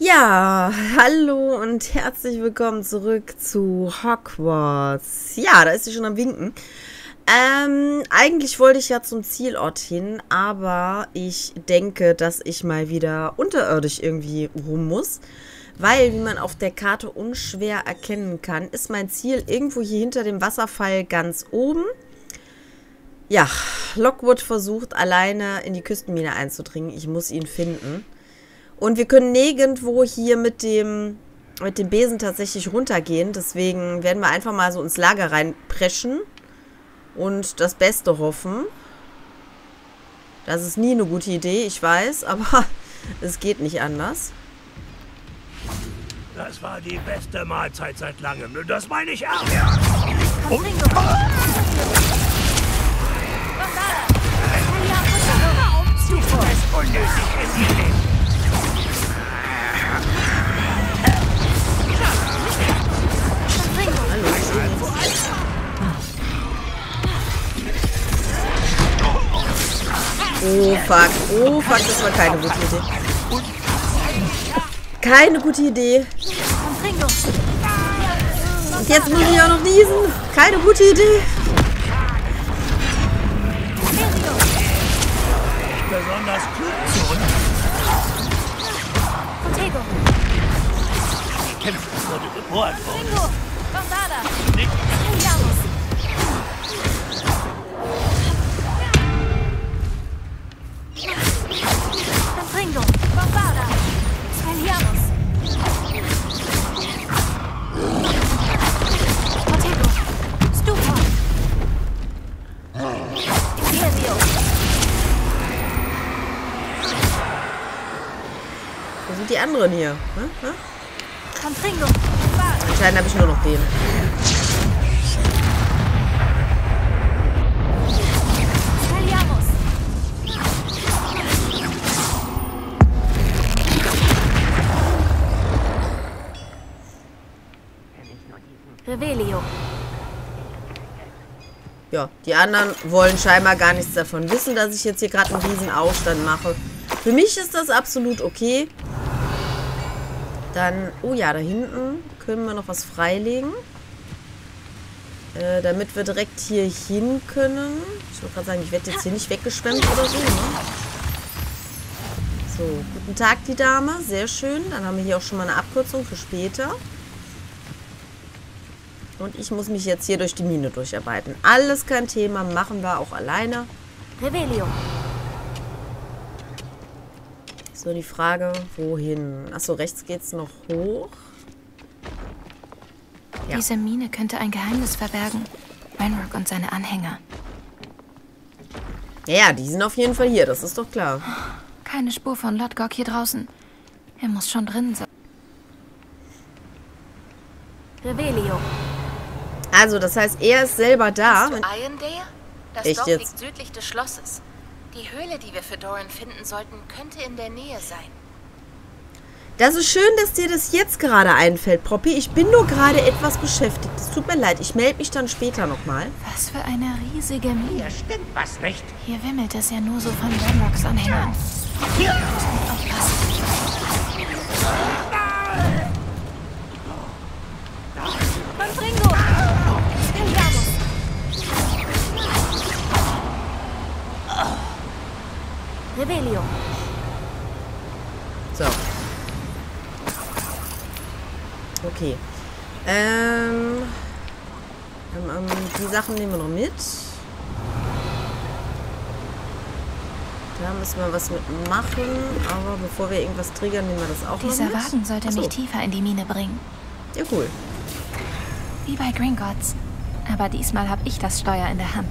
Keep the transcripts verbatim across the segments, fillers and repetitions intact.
Ja, hallo und herzlich willkommen zurück zu Hogwarts. Ja, da ist sie schon am Winken. Ähm, eigentlich wollte ich ja zum Zielort hin, aber ich denke, dass ich mal wieder unterirdisch irgendwie rum muss. Weil, wie man auf der Karte unschwer erkennen kann, ist mein Ziel irgendwo hier hinter dem Wasserfall ganz oben. Ja, Lockwood versucht alleine in die Küstenmine einzudringen. Ich muss ihn finden. Und wir können nirgendwo hier mit dem, mit dem Besen tatsächlich runtergehen. Deswegen werden wir einfach mal so ins Lager reinpreschen und das Beste hoffen. Das ist nie eine gute Idee, ich weiß, aber es geht nicht anders. Das war die beste Mahlzeit seit langem. Das meine ich auch. Oh. Du bist unnötig in Oh fuck, oh fuck, das war keine gute Idee. Keine gute Idee. Und jetzt muss ich auch noch niesen. Keine gute Idee. Besonders klug zu uns. Die Kämpfe wurde geboren worden. Nicht Wo sind die anderen hier? Hm? Hm? Anscheinend habe ich nur noch den. Revelio. Ja, die anderen wollen scheinbar gar nichts davon wissen, dass ich jetzt hier gerade einen riesen Aufstand mache. Für mich ist das absolut okay. Dann, oh ja, da hinten können wir noch was freilegen. Äh, damit wir direkt hier hin können. Ich wollte gerade sagen, ich werde jetzt hier nicht weggeschwemmt oder so, ne? So, guten Tag, die Dame. Sehr schön. Dann haben wir hier auch schon mal eine Abkürzung für später. Und ich muss mich jetzt hier durch die Mine durcharbeiten. Alles kein Thema, machen wir auch alleine. Revelio. So, die Frage, wohin? Achso, rechts geht's noch hoch. Ja. Diese Mine könnte ein Geheimnis verbergen. Ranrock und seine Anhänger. Ja, die sind auf jeden Fall hier, das ist doch klar. Keine Spur von Lodgok hier draußen. Er muss schon drin sein. Revelio. Also, das heißt, er ist selber da. Kennst du Irondale? Das Echt Dorf jetzt? liegt südlich des Schlosses. Die Höhle, die wir für Doran finden sollten, könnte in der Nähe sein. Das ist schön, dass dir das jetzt gerade einfällt, Poppy. Ich bin nur gerade etwas beschäftigt. Es tut mir leid, ich melde mich dann später nochmal. Was für eine riesige Mine. Hier stimmt was nicht. Hier wimmelt es ja nur so von Ranrocks Anhängern. Hier muss man aufpassen. Confringo! Expelliarmus! Revelio. So. Okay. Ähm, ähm, ähm, die Sachen nehmen wir noch mit. Da müssen wir was mitmachen. Aber bevor wir irgendwas triggern, nehmen wir das auch Dieser noch mit. Wagen sollte Achso. mich tiefer in die Mine bringen. Ja, cool. Wie bei Gringotts. Aber diesmal habe ich das Steuer in der Hand.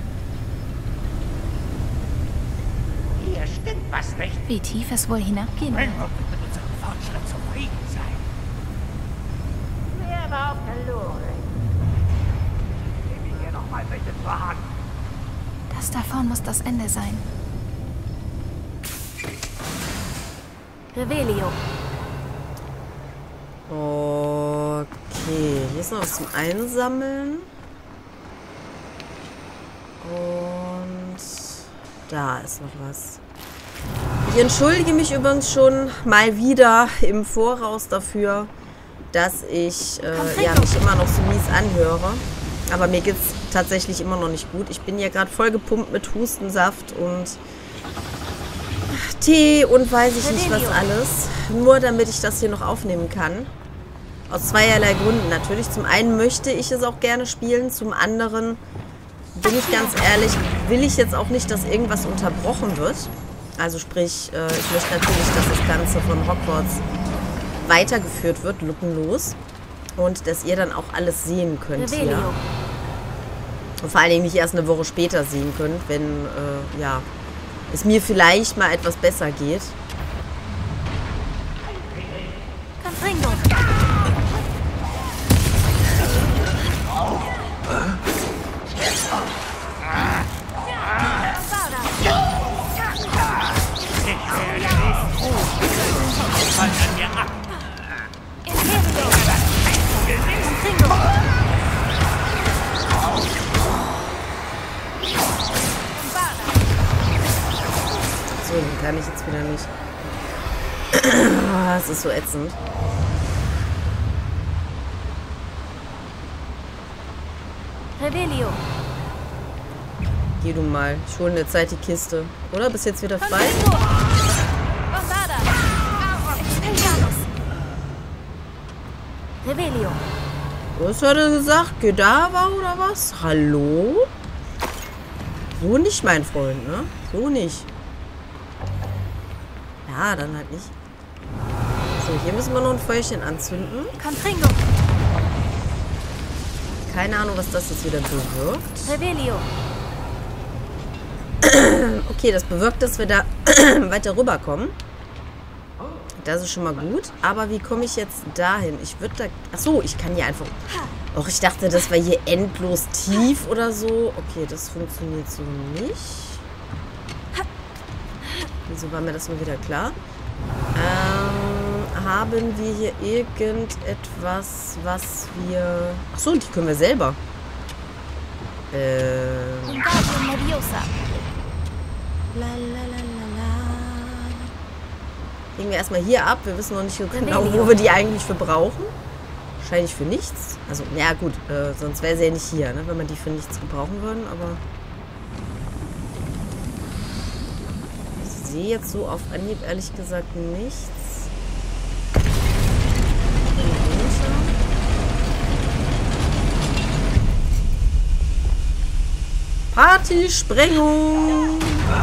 Hier stimmt was nicht. Wie tief es wohl hinabgehen wird. Ranrock wird mit unserem Fortschritt zufrieden sein. Wer war auf der Lore? Gib ihn hier noch mal bitte zur Hand. Das davon muss das Ende sein. Revelio. Okay. Hier ist noch was zum Einsammeln. Und da ist noch was. Ich entschuldige mich übrigens schon mal wieder im Voraus dafür, dass ich äh, ja, mich immer noch so mies anhöre. Aber mir geht's tatsächlich immer noch nicht gut. Ich bin ja gerade voll gepumpt mit Hustensaft und Tee und weiß ich nicht was alles. Nur damit ich das hier noch aufnehmen kann. Aus zweierlei Gründen natürlich. Zum einen möchte ich es auch gerne spielen. Zum anderen, bin ich ganz ehrlich, will ich jetzt auch nicht, dass irgendwas unterbrochen wird. Also sprich, äh, ich möchte natürlich, dass das Ganze von Hogwarts weitergeführt wird, lückenlos. Und dass ihr dann auch alles sehen könnt hier. Und vor allen Dingen nicht erst eine Woche später sehen könnt, wenn äh, ja, es mir vielleicht mal etwas besser geht. So, den kann ich jetzt wieder nicht. Das ist so ätzend. Revelio. Geh du mal. Ich hole in der Zeit die Kiste. Oder? Bist jetzt wieder frei? Revelio. Was hat er gesagt? Gadaver oder was? Hallo? So nicht, mein Freund, ne? So nicht. Ja, dann halt nicht. So, hier müssen wir noch ein Feuerchen anzünden. Confringo. Keine Ahnung, was das jetzt wieder bewirkt. Revelio. Okay, das bewirkt, dass wir da weiter rüberkommen. Das ist schon mal gut. Aber wie komme ich jetzt dahin? Ich würde da... Achso, ich kann hier einfach... Och, ich dachte, das war hier endlos tief oder so. Okay, das funktioniert so nicht. Wieso war mir das nur wieder klar? Ähm, haben wir hier irgendetwas, was wir... Achso, die können wir selber. Ähm... La, la, la, la, la. Legen wir erstmal hier ab. Wir wissen noch nicht so genau, wo wir die eigentlich für brauchen. Wahrscheinlich für nichts. Also, ja gut, äh, sonst wäre sie ja nicht hier, ne, wenn wir die für nichts gebrauchen würden, aber... Ich sehe jetzt so auf Anhieb ehrlich gesagt nichts. Partysprengung!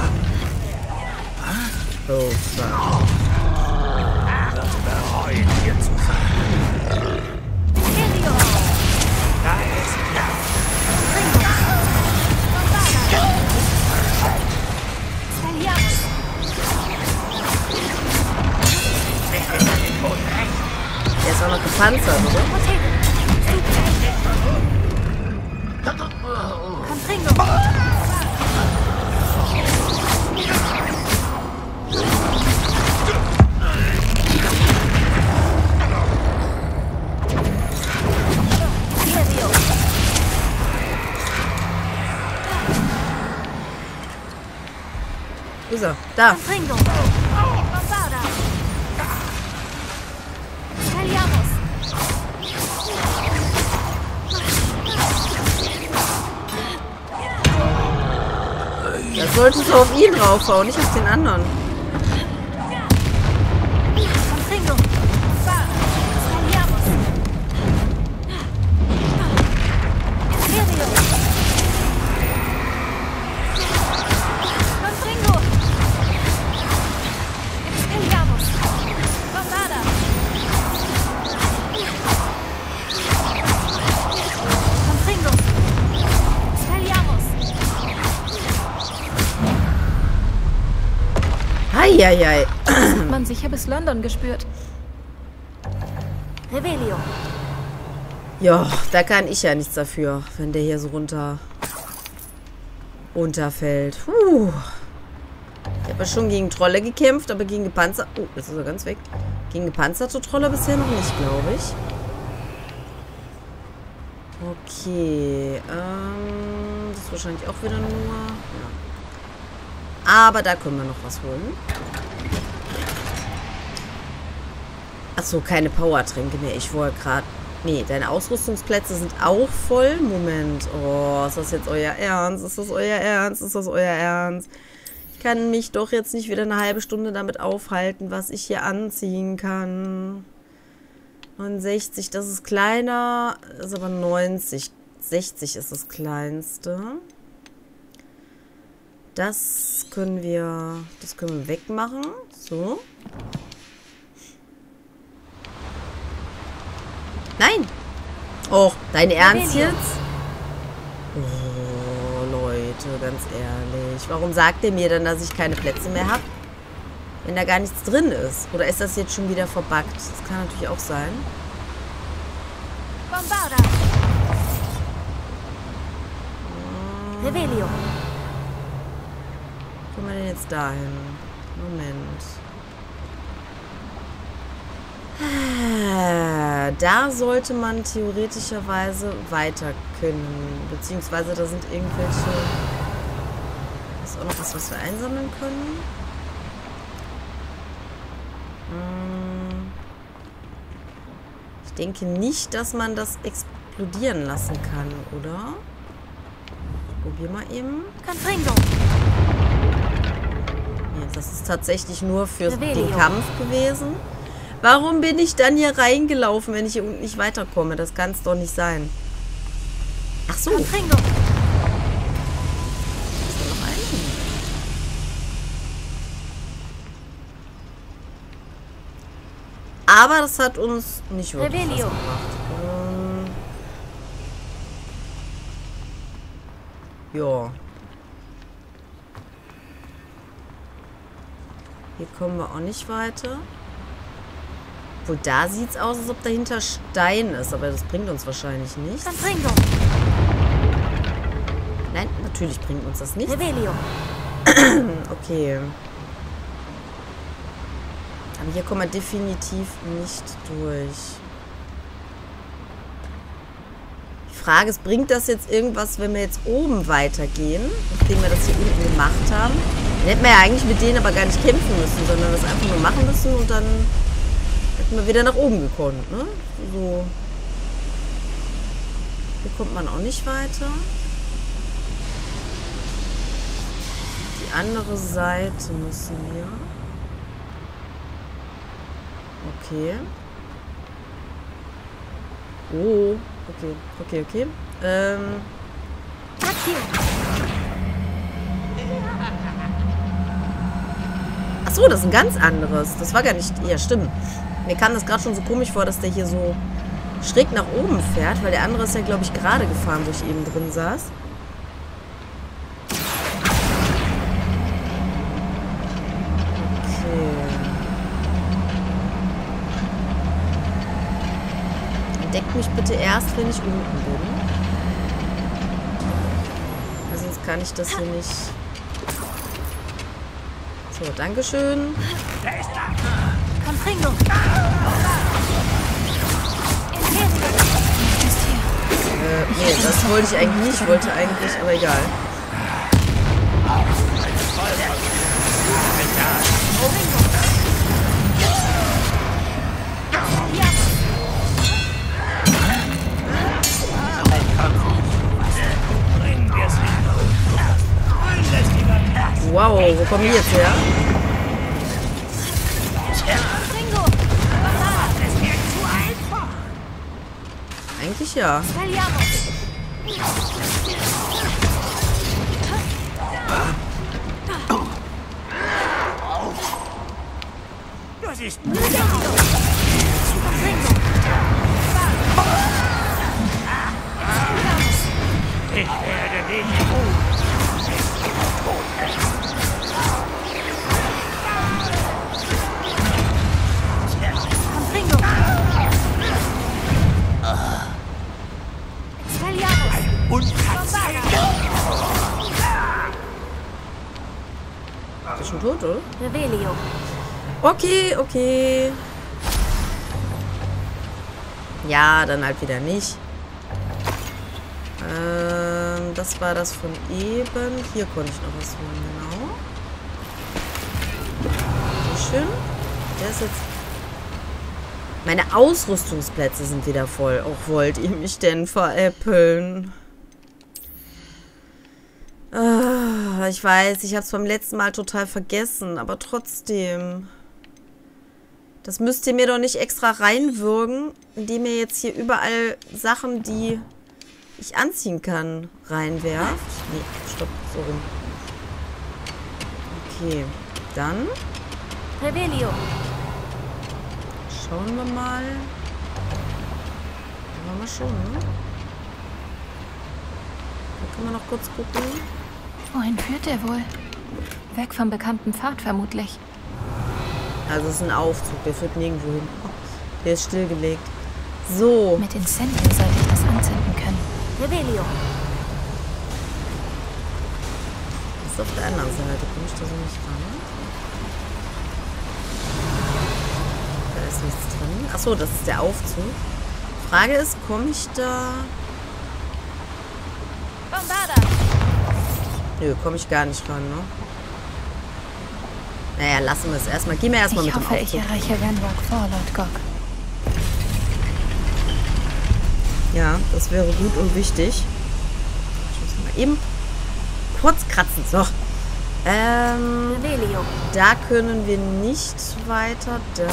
Oh, fuck. Bereuen, hier zu sein. Da ist klar. Der ist auch noch gepanzert, oder? Wo ist er? Da. Da solltest du auf ihn draufhauen, nicht auf den anderen. Eieiei. Das hat man sicher bis London gespürt. Revelio. Ja, da kann ich ja nichts dafür, wenn der hier so runter runterfällt. Puh. Ich habe ja schon gegen Trolle gekämpft, aber gegen gepanzerte... Oh, jetzt ist er ganz weg. Gegen gepanzerte Trolle bisher noch nicht, glaube ich. Okay. Ähm, das ist wahrscheinlich auch wieder nur... Ja. Aber da können wir noch was holen. Achso, keine Powertränke mehr. Ich wollte gerade... Nee, deine Ausrüstungsplätze sind auch voll. Moment. Oh, ist das jetzt euer Ernst? Ist das euer Ernst? Ist das euer Ernst? Ich kann mich doch jetzt nicht wieder eine halbe Stunde damit aufhalten, was ich hier anziehen kann. neunundsechzig, das ist kleiner. Ist aber neunzig. sechzig ist das kleinste. Das können wir... Das können wir wegmachen. So. Nein! Och, dein Ernst jetzt? Oh, Leute, ganz ehrlich. Warum sagt ihr mir dann, dass ich keine Plätze mehr habe? Wenn da gar nichts drin ist. Oder ist das jetzt schon wieder verbuggt? Das kann natürlich auch sein. Bombarda. Revelio. Wo kommen wir denn jetzt dahin? Moment. Da sollte man theoretischerweise weiter können. Beziehungsweise da sind irgendwelche... Ist auch noch was, was wir einsammeln können? Ich denke nicht, dass man das explodieren lassen kann, oder? Probier mal eben. Nee, das ist tatsächlich nur für den Kampf gewesen. Warum bin ich dann hier reingelaufen, wenn ich hier unten nicht weiterkomme? Das kann es doch nicht sein. Ach so. Ist da noch einen? Aber das hat uns nicht wirklich was gemacht. Ähm, ja. Hier kommen wir auch nicht weiter. Obwohl, da sieht es aus, als ob dahinter Stein ist. Aber das bringt uns wahrscheinlich nichts. Nein, natürlich bringt uns das nichts. Okay. Aber hier kommen wir definitiv nicht durch. Die Frage ist, bringt das jetzt irgendwas, wenn wir jetzt oben weitergehen? Nachdem wir das hier unten gemacht haben. Dann hätten wir ja eigentlich mit denen aber gar nicht kämpfen müssen, sondern das einfach nur machen müssen und dann... hätten wir wieder nach oben gekonnt, ne? So. Hier kommt man auch nicht weiter. Die andere Seite müssen wir. Okay. Oh. Okay, okay, okay. Ähm. Achso, das ist ein ganz anderes. Das war gar nicht... Ja, stimmt. Mir kam das gerade schon so komisch vor, dass der hier so schräg nach oben fährt, weil der andere ist ja, glaube ich, gerade gefahren, wo ich eben drin saß. Okay. Entdeckt mich bitte erst, wenn ich unten bin. Weil sonst kann ich das hier nicht... So, dankeschön. Der ist da! Confringo. Äh, nee, das wollte ich eigentlich nicht. Ich wollte eigentlich, aber egal. Wow, wo kommen die jetzt her? Eigentlich ja. Das ist... Ich werde dich... Ist schon tot, oder? Revelio. Okay, okay. Ja, dann halt wieder nicht. Ähm, das war das von eben. Hier konnte ich noch was holen, genau. Dankeschön. Der ist jetzt... Meine Ausrüstungsplätze sind wieder voll. Auch wollt ihr mich denn veräppeln? Ah, ich weiß, ich habe es beim letzten Mal total vergessen, aber trotzdem. Das müsst ihr mir doch nicht extra reinwürgen, indem ihr jetzt hier überall Sachen, die ich anziehen kann, reinwerft. Nee, stopp, so rum. Okay, dann... Rebellion. Schauen wir mal. Wollen wir schon, ne? Da können wir noch kurz gucken. Wohin führt er wohl? Weg vom bekannten Pfad vermutlich. Also es ist ein Aufzug, der führt nirgendwo hin. Der ist stillgelegt. So. Mit Incendien sollte ich das anzünden können. Rebellion. Das ist auf der anderen Seite. Komme ich da so nicht ran? Da ist nichts drin. Achso, das ist der Aufzug. Frage ist, komme ich da... Bombarda. Nö, komme ich gar nicht ran, ne? Naja, lassen wir es erstmal. Gehen wir erstmal mit dem Aufzug. Ich hoffe, ich erreiche Ranrock vor Lord Gok. Ja, das wäre gut und wichtig. Ich muss mal eben kurz kratzen. So. Ähm, Rebellion. da können wir nicht weiter. Da.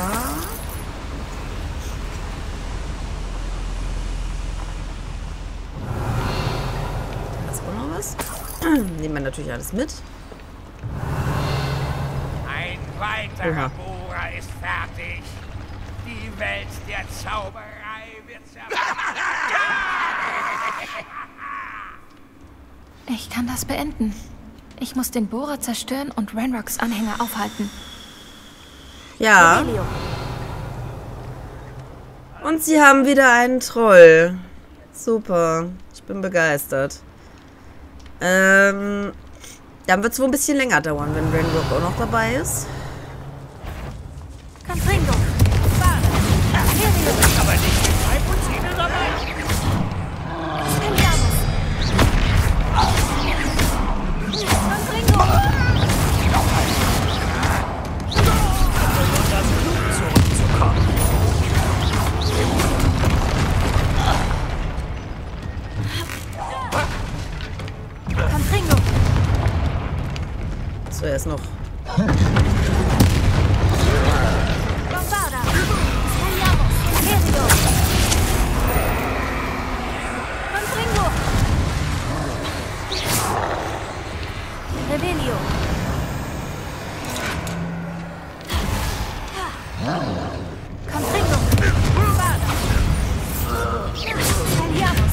Da ist auch noch was. Nehmen wir natürlich alles mit. Ein weiterer Oha. Bohrer ist fertig. Die Welt der Zauberei wird zerstört. Ich kann das beenden. Ich muss den Bohrer zerstören und Ranrocks Anhänger aufhalten. Ja. Rebellion. Und sie haben wieder einen Troll. Super. Ich bin begeistert. Ähm, dann wird es wohl ein bisschen länger dauern, wenn Ranrock auch noch dabei ist. Confringo. Aber nicht die drei Puzine dabei. Confringo. Um das Blut zurückzukommen. Confringo. Zuerst noch. Bombarda. Spelliamos. Herido. Confringo. Rebellion. Confringo. Bombarda. Spelliamos.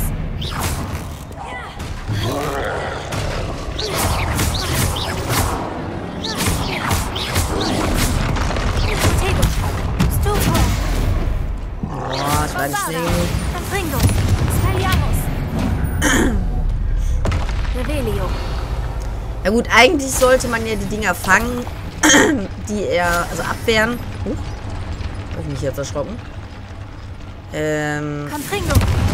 Boah, ich war nicht schnell genug. Confringo. Spelliamos. Rebellion. Ja gut, eigentlich sollte man ja die Dinger fangen, die er, also abwehren. Huch, hab ich mich jetzt erschrocken. Ähm, Confringo.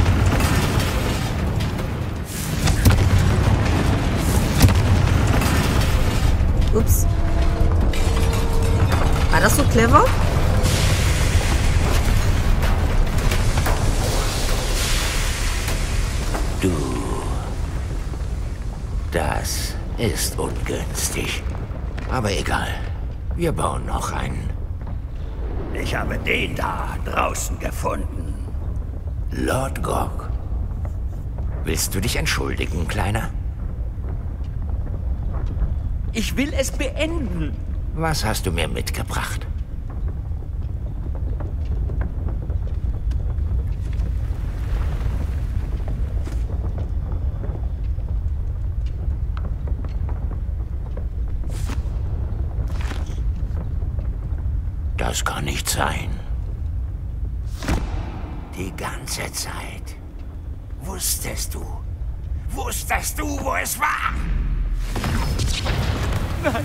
ups. War das so clever? Du. Das ist ungünstig. Aber egal. Wir bauen noch einen. Ich habe den da draußen gefunden. Lord Gok. Willst du dich entschuldigen, Kleiner? Ich will es beenden. Was hast du mir mitgebracht? Das kann nicht sein. Die ganze Zeit wusstest du, wusstest du, wo es war? Nein.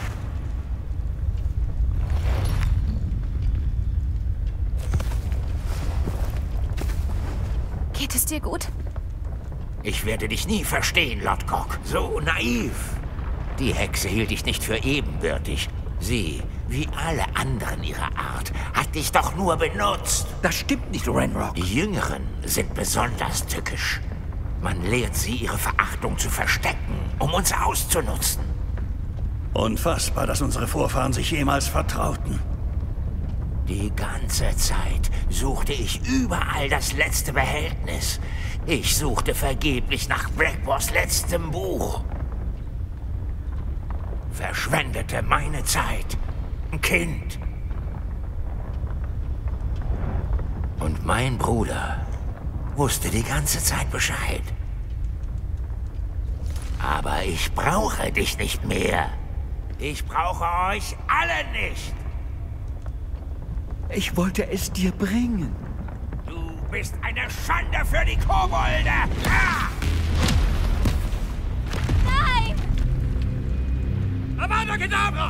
Geht es dir gut? Ich werde dich nie verstehen, Lord Gok. So naiv. Die Hexe hielt dich nicht für ebenbürtig. Sie, wie alle anderen ihrer Art, hat dich doch nur benutzt. Das stimmt nicht, Ranrock. Die Jüngeren sind besonders tückisch. Man lehrt sie, ihre Verachtung zu verstecken, um uns auszunutzen. Unfassbar, dass unsere Vorfahren sich jemals vertrauten. Die ganze Zeit suchte ich überall das letzte Behältnis. Ich suchte vergeblich nach Brakebors letztem Buch. Verschwendete meine Zeit. Ein Kind. Und mein Bruder wusste die ganze Zeit Bescheid. Aber ich brauche dich nicht mehr. Ich brauche euch alle nicht. Ich wollte es dir bringen. Du bist eine Schande für die Kobolde! Ah! Nein! Avada Kedavra!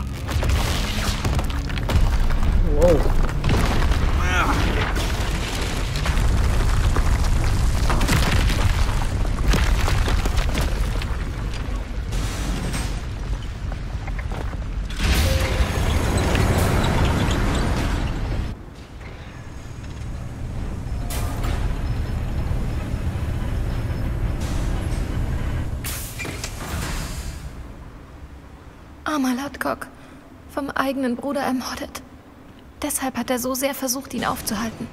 Wow. Ah! Armer Ludcock, vom eigenen Bruder ermordet. Deshalb hat er so sehr versucht, ihn aufzuhalten.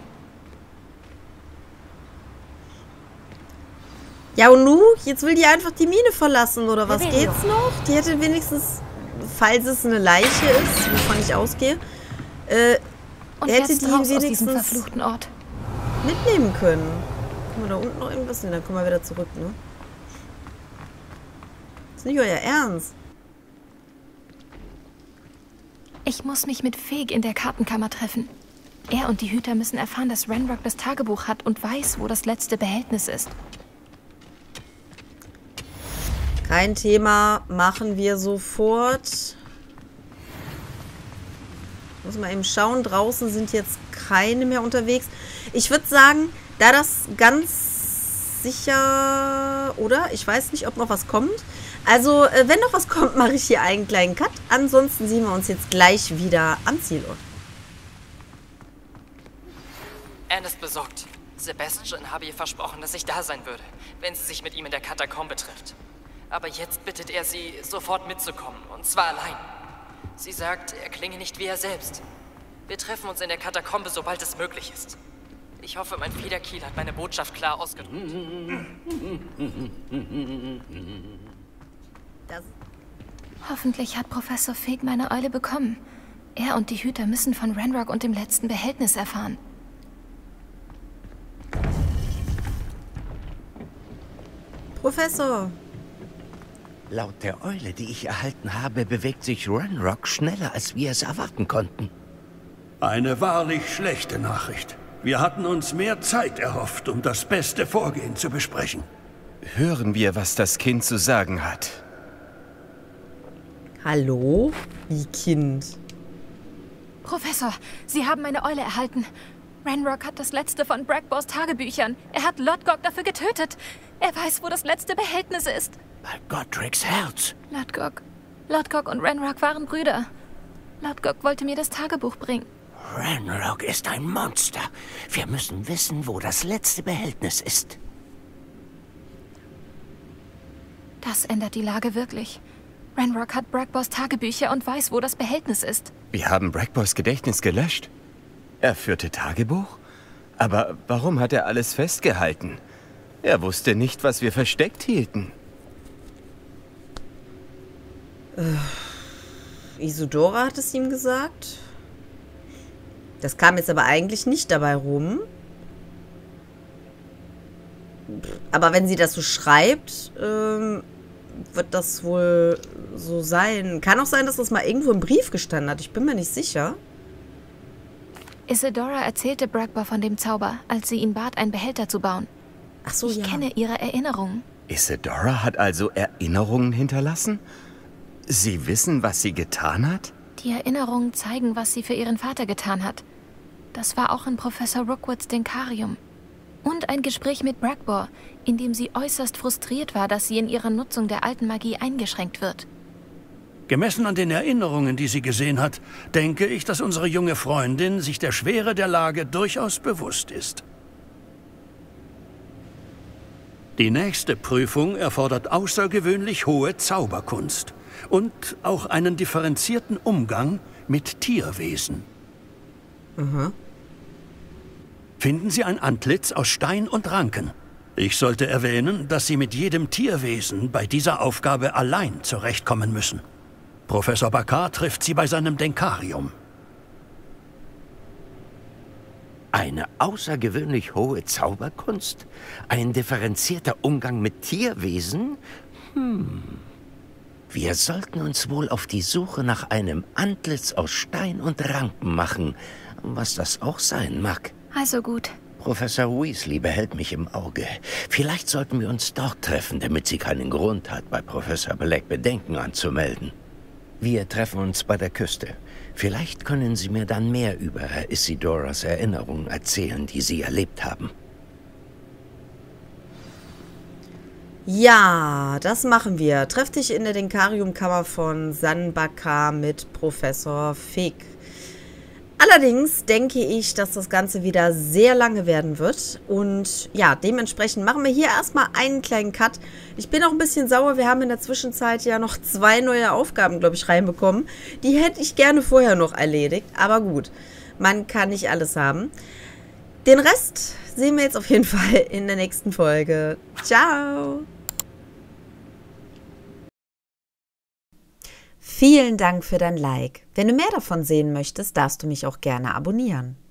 Ja, und nu? Jetzt will die einfach die Mine verlassen, oder was? Geht's noch? Die hätte wenigstens, falls es eine Leiche ist, wovon ich ausgehe, äh, Und hätte jetzt die raus ihn aus diesem wenigstens verfluchten Ort. mitnehmen können. Können wir da unten noch irgendwas nehmen? Dann kommen wir wieder zurück, ne? Ist nicht euer Ernst. Ich muss mich mit Feg in der Kartenkammer treffen. Er und die Hüter müssen erfahren, dass Ranrock das Tagebuch hat und weiß, wo das letzte Behältnis ist. Kein Thema, machen wir sofort. Muss mal eben schauen, draußen sind jetzt keine mehr unterwegs. Ich würde sagen, da das ganz sicher, oder? Ich weiß nicht, ob noch was kommt. Also, äh, wenn noch was kommt, mache ich hier einen kleinen Cut. Ansonsten sehen wir uns jetzt gleich wieder am Zielort. Anne ist besorgt. Sebastian habe ihr versprochen, dass ich da sein würde, wenn sie sich mit ihm in der Katakombe trifft. Aber jetzt bittet er sie, sofort mitzukommen, und zwar allein. Sie sagt, er klinge nicht wie er selbst. Wir treffen uns in der Katakombe, sobald es möglich ist. Ich hoffe, mein Federkiel hat meine Botschaft klar ausgedrückt. Das Hoffentlich hat Professor Feg meine Eule bekommen. Er und die Hüter müssen von Ranrock und dem letzten Behältnis erfahren. Professor. Laut der Eule, die ich erhalten habe, bewegt sich Ranrock schneller, als wir es erwarten konnten. Eine wahrlich schlechte Nachricht. Wir hatten uns mehr Zeit erhofft, um das beste Vorgehen zu besprechen. Hören wir, was das Kind zu sagen hat. Hallo? Wie Kind? Professor, Sie haben meine Eule erhalten. Ranrock hat das letzte von Brakebors Tagebüchern. Er hat Ludcock dafür getötet. Er weiß, wo das letzte Behältnis ist. Bei Godric's Herz. Ludcock. Ludcock und Ranrock waren Brüder. Ludcock wollte mir das Tagebuch bringen. Ranrock ist ein Monster. Wir müssen wissen, wo das letzte Behältnis ist. Das ändert die Lage wirklich. Ranrock hat Brakebors Tagebücher und weiß, wo das Behältnis ist. Wir haben Brakebors Gedächtnis gelöscht. Er führte Tagebuch? Aber warum hat er alles festgehalten? Er wusste nicht, was wir versteckt hielten. Äh, Isidora hat es ihm gesagt. Das kam jetzt aber eigentlich nicht dabei rum. Aber wenn sie das so schreibt, ähm, wird das wohl so sein. Kann auch sein, dass das mal irgendwo im Brief gestanden hat. Ich bin mir nicht sicher. Isidora erzählte Brakebor von dem Zauber, als sie ihn bat, einen Behälter zu bauen. Ach so, ich ja. kenne ihre Erinnerungen. Isidora hat also Erinnerungen hinterlassen? Sie wissen, was sie getan hat? Die Erinnerungen zeigen, was sie für ihren Vater getan hat. Das war auch in Professor Rookwoods Denkarium. Und ein Gespräch mit Brakebor, in dem sie äußerst frustriert war, dass sie in ihrer Nutzung der alten Magie eingeschränkt wird. Gemessen an den Erinnerungen, die sie gesehen hat, denke ich, dass unsere junge Freundin sich der Schwere der Lage durchaus bewusst ist. Die nächste Prüfung erfordert außergewöhnlich hohe Zauberkunst und auch einen differenzierten Umgang mit Tierwesen. Mhm. Finden Sie ein Antlitz aus Stein und Ranken. Ich sollte erwähnen, dass Sie mit jedem Tierwesen bei dieser Aufgabe allein zurechtkommen müssen. Professor Bakar trifft Sie bei seinem Denkarium. Eine außergewöhnlich hohe Zauberkunst? Ein differenzierter Umgang mit Tierwesen? Hm. Wir sollten uns wohl auf die Suche nach einem Antlitz aus Stein und Ranken machen, was das auch sein mag. Also gut. Professor Weasley behält mich im Auge. Vielleicht sollten wir uns dort treffen, damit sie keinen Grund hat, bei Professor Black Bedenken anzumelden. Wir treffen uns bei der Küste. Vielleicht können Sie mir dann mehr über Isidoras Erinnerungen erzählen, die Sie erlebt haben. Ja, das machen wir. Treff dich in der Denkariumkammer von San Bakar mit Professor Fig. Allerdings denke ich, dass das Ganze wieder sehr lange werden wird. Und ja, dementsprechend machen wir hier erstmal einen kleinen Cut. Ich bin auch ein bisschen sauer. Wir haben in der Zwischenzeit ja noch zwei neue Aufgaben, glaube ich, reinbekommen. Die hätte ich gerne vorher noch erledigt. Aber gut, man kann nicht alles haben. Den Rest sehen wir jetzt auf jeden Fall in der nächsten Folge. Ciao! Vielen Dank für dein Like. Wenn du mehr davon sehen möchtest, darfst du mich auch gerne abonnieren.